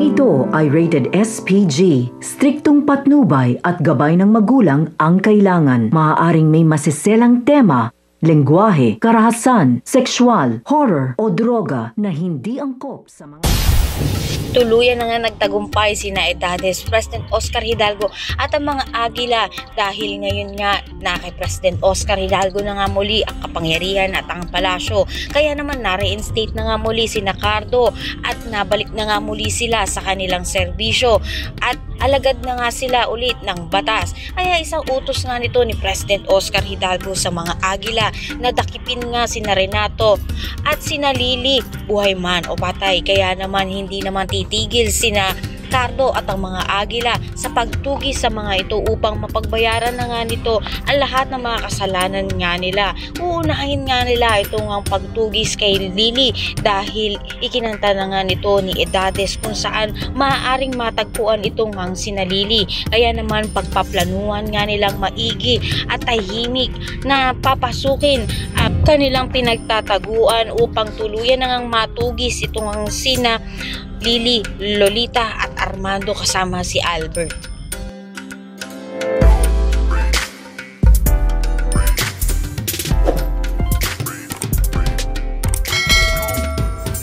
ito ay rated SPG. Striktong patnubay at gabay ng magulang ang kailangan. Maaaring may masiselang tema, lengguwahe, karahasan, sexual, horror o droga na hindi angkop sa mga... Tuluyan na nga nagtagumpay sina Edades, President Oscar Hidalgo at ang mga Agila dahil ngayon nga na kay President Oscar Hidalgo na nga muli ang kapangyarihan at ang palasyo. Kaya naman na-reinstate na nga muli sina Cardo at nabalik na nga muli sila sa kanilang serbisyo at alagad na nga sila ulit ng batas. Kaya isang utos nga nito ni President Oscar Hidalgo sa mga Agila na dakipin nga sina Renato at sina Lili, buhay man o patay. Kaya naman hindi naman titigil sina Cardo at ang mga Agila sa pagtugi sa mga ito upang mapagbayaran na nga nito ang lahat ng mga kasalanan nga nila. Uunahin nga nila itong ang pagtugis kay Lili dahil ikinanta na nga nito ni Edades kung saan maaaring matagpuan itong ang sina Lili. Kaya naman pagpaplanuhan nga nilang maigi at tahimik na papasukin at kanilang pinagtataguan upang tuluyan na ngang matugis itong ang sina Lili, Lolita at Armando kasama si Albert.